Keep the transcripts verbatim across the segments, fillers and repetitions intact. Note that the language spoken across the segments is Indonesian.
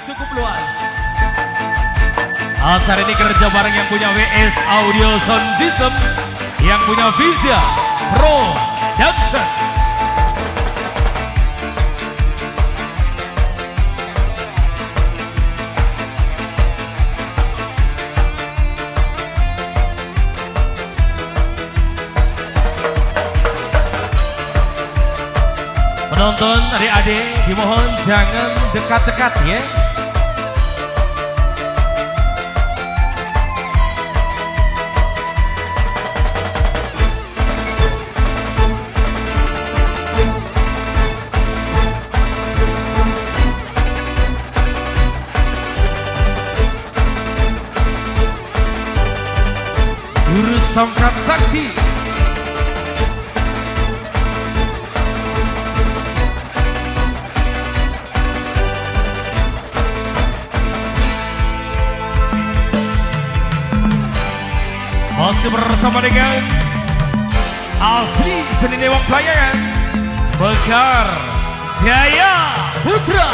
cukup luas. Acara ini kerja bareng yang punya W S Audio Sound System, yang punya Visa Pro Production. Penonton, adik-adik, dimohon jangan dekat-dekat ya. Jurus tongkat sakti. Masih bersama dengan asli seni Dewang Pelayangan, Bekar Jaya Putra.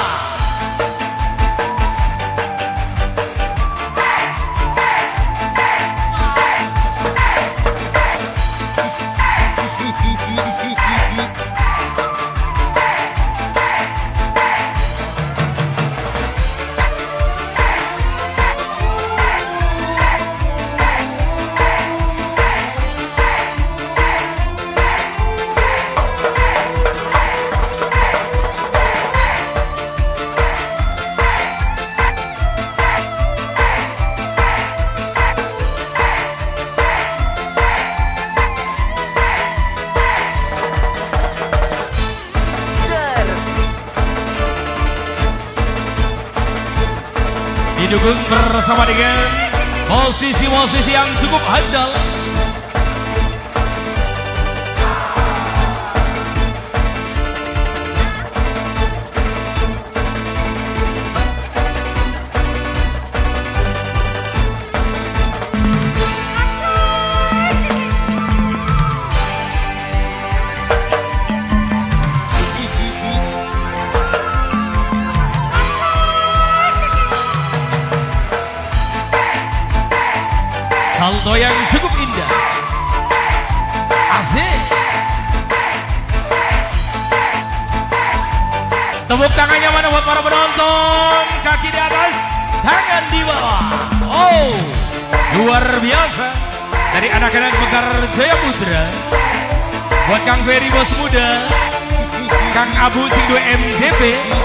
Didukung bersama dengan posisi-posisi yang cukup handal. Salto yang cukup indah. Asik. Tepuk tangannya mana buat para penonton. Kaki di atas, tangan di bawah. Oh, luar biasa. Dari anak-anak Bekar Jaya Putra. Buat Kang Ferry bos muda, Kang Abu Sing dua M J P.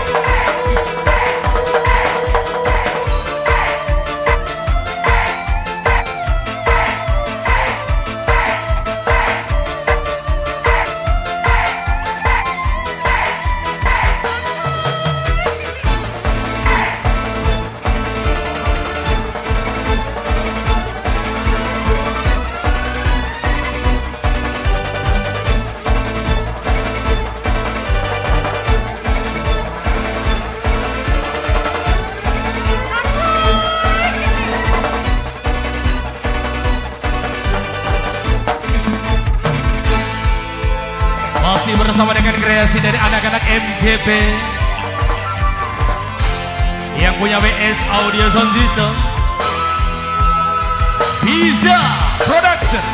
Masih bersama dengan kreasi dari anak-anak M J P yang punya W S Audio Sound System, Visa Production.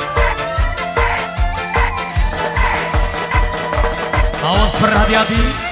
Awas berhati-hati.